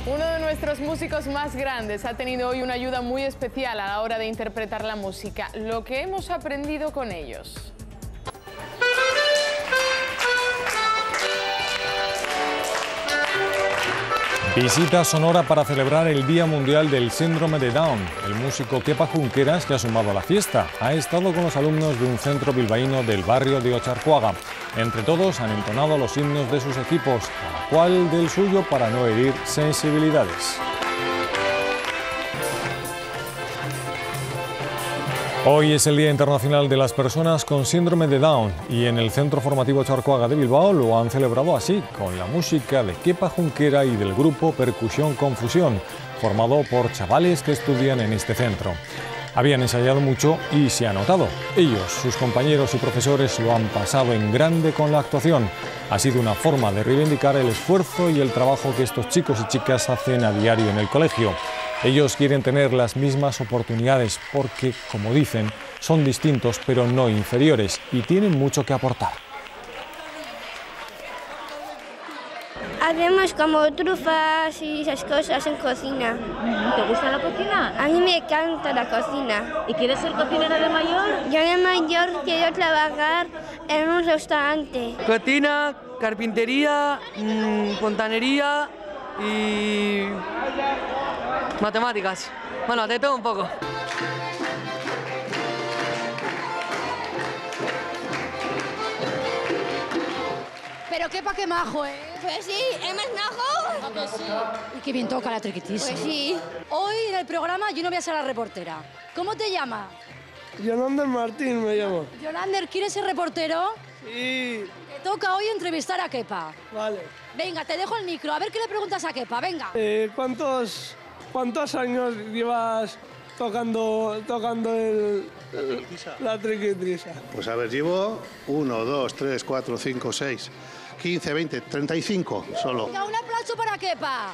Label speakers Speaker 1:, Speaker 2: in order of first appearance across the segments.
Speaker 1: Uno de nuestros músicos más grandes ha tenido hoy una ayuda muy especial a la hora de interpretar la música, lo que hemos aprendido con ellos.
Speaker 2: Visita Sonora para celebrar el Día Mundial del Síndrome de Down. El músico Kepa Junqueras, que ha sumado a la fiesta, ha estado con los alumnos de un centro bilbaíno del barrio de Ocharcoaga. Entre todos han entonado los himnos de sus equipos, cada cual del suyo para no herir sensibilidades. Hoy es el Día Internacional de las Personas con Síndrome de Down y en el Centro Formativo Ocharcoaga de Bilbao lo han celebrado así, con la música de Kepa Junquera y del grupo Percusión Confusión, formado por chavales que estudian en este centro. Habían ensayado mucho y se ha notado. Ellos, sus compañeros y profesores lo han pasado en grande con la actuación. Ha sido una forma de reivindicar el esfuerzo y el trabajo que estos chicos y chicas hacen a diario en el colegio. Ellos quieren tener las mismas oportunidades porque, como dicen, son distintos pero no inferiores y tienen mucho que aportar.
Speaker 3: Hacemos como trufas y esas cosas en cocina.
Speaker 4: ¿Te gusta la cocina?
Speaker 3: A mí me encanta la cocina.
Speaker 4: ¿Y quieres ser cocinera de mayor?
Speaker 3: Yo de mayor quiero trabajar en un restaurante.
Speaker 5: Cocina, carpintería, fontanería y matemáticas. Bueno, de todo un poco.
Speaker 4: Pero qué majo, ¿eh?
Speaker 3: Pues sí, ¿es más majo?
Speaker 4: ¿A que sí? Y qué bien toca la triquitis.
Speaker 3: Pues sí.
Speaker 4: Hoy en el programa yo no voy a ser la reportera. ¿Cómo te llamas?
Speaker 5: Yolander Martín me llamo.
Speaker 4: Yolander, ¿quieres ser reportero?
Speaker 5: Sí.
Speaker 4: Te toca hoy entrevistar a Kepa.
Speaker 5: Vale.
Speaker 4: Venga, te dejo el micro. A ver qué le preguntas a Kepa, venga.
Speaker 5: ¿Cuántos años llevas tocando la triquitrisa?
Speaker 6: Pues a ver, llevo 1, 2, 3, 4, 5, 6, 15, 20, 35 solo.
Speaker 4: Venga, un aplauso para Kepa.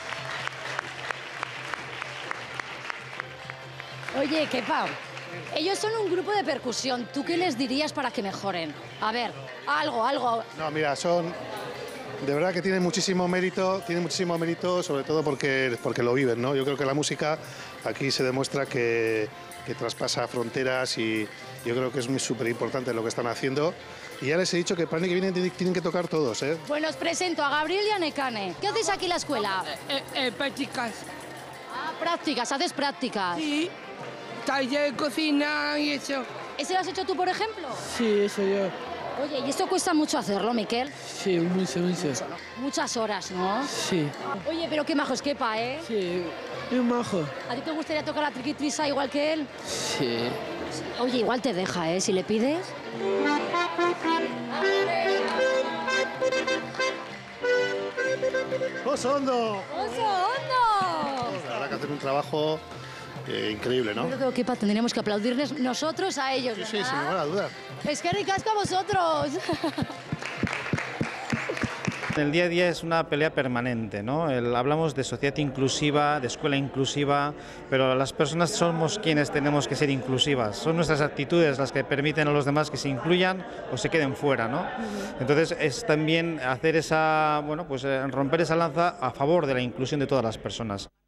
Speaker 4: Oye, Kepa, ellos son un grupo de percusión. ¿Tú qué les dirías para que mejoren? A ver, algo.
Speaker 6: No, mira, de verdad que tienen muchísimo mérito, sobre todo porque lo viven, ¿no? Yo creo que la música aquí se demuestra que traspasa fronteras y yo creo que es súper importante lo que están haciendo. Y ya les he dicho que para el año que viene tienen que tocar todos, ¿eh?
Speaker 4: Bueno, os presento a Gabriel y a Nekane. ¿Qué hacéis aquí en la escuela?
Speaker 5: Prácticas.
Speaker 4: Ah, prácticas, haces prácticas.
Speaker 5: Sí, taller de cocina y eso.
Speaker 4: ¿Ese lo has hecho tú, por ejemplo?
Speaker 5: Sí, eso yo.
Speaker 4: Oye, ¿y esto cuesta mucho hacerlo, Miquel?
Speaker 5: Sí, mucho.
Speaker 4: Muchas horas, ¿no?
Speaker 5: Sí.
Speaker 4: Oye, pero qué majo es Kepa, ¿eh?
Speaker 5: Sí, es majo.
Speaker 4: ¿A ti te gustaría tocar la triquitrisa igual que él?
Speaker 5: Sí.
Speaker 4: Oye, igual te deja, ¿eh? Si le pides.
Speaker 6: ¡Oso Hondo!
Speaker 4: ¡Oso Hondo!
Speaker 6: La verdad que hacen un trabajo increíble, ¿no?
Speaker 4: Yo creo que Kepa tendríamos que aplaudirles nosotros a ellos,
Speaker 6: Sí,
Speaker 4: ¿verdad?
Speaker 6: sin ninguna duda.
Speaker 4: Es que ricasco a vosotros.
Speaker 7: El día a día es una pelea permanente, ¿no? Hablamos de sociedad inclusiva, de escuela inclusiva, pero las personas somos quienes tenemos que ser inclusivas. Son nuestras actitudes las que permiten a los demás que se incluyan o se queden fuera, ¿no? Entonces es también hacer romper esa lanza a favor de la inclusión de todas las personas.